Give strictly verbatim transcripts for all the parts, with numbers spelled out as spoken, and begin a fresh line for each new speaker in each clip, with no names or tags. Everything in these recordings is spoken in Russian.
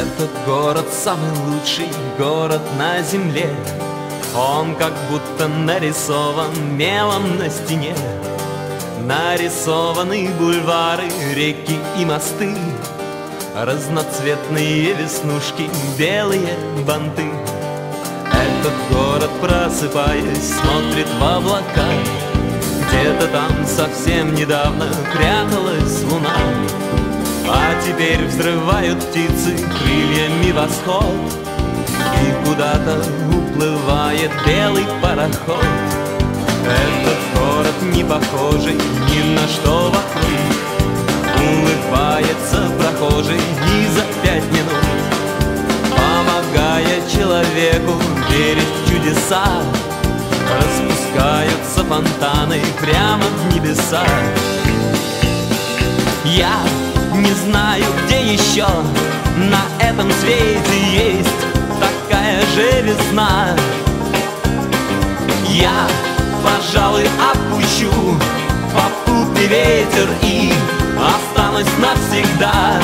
Этот город самый лучший город на земле. Он как будто нарисован мелом на стене. Нарисованы бульвары, реки и мосты, разноцветные веснушки, белые банты. Этот город, просыпаясь, смотрит в облака. Где-то там совсем недавно пряталась луна, а теперь взрывают птицы крыльями восход, и куда-то уплывает белый пароход. Этот город не похожий ни на что вокруг. Улыбается прохожий и за пять минут, помогая человеку верить в чудеса. Распускаются фонтаны прямо в небеса. Я не знаю, где еще на этом свете есть такая же весна. Я, пожалуй, опущу попутный ветер и останусь навсегда.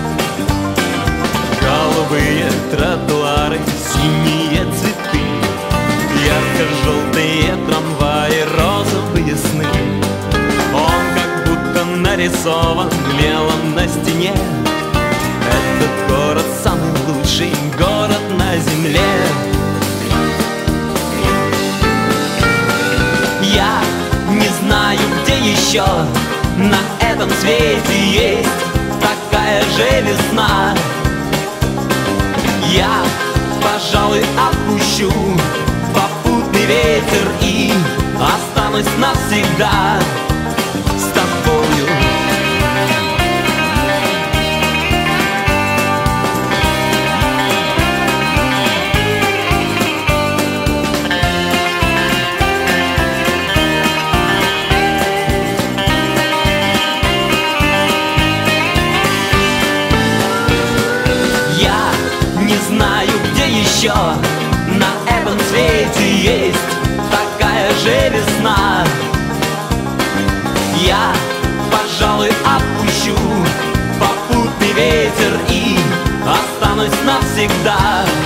Голубые тротуары, синие цветы, ярко-желтые трамваи, розовые сны. Он как будто нарисован мелом на стене. Этот город самый лучший город на земле. Я не знаю, где еще на этом свете есть такая же весна. Я, пожалуй, отпущу попутный ветер и останусь навсегда с тобою. Знаю, где еще на этом свете есть такая же весна. Я, пожалуй, отпущу попутный ветер и останусь навсегда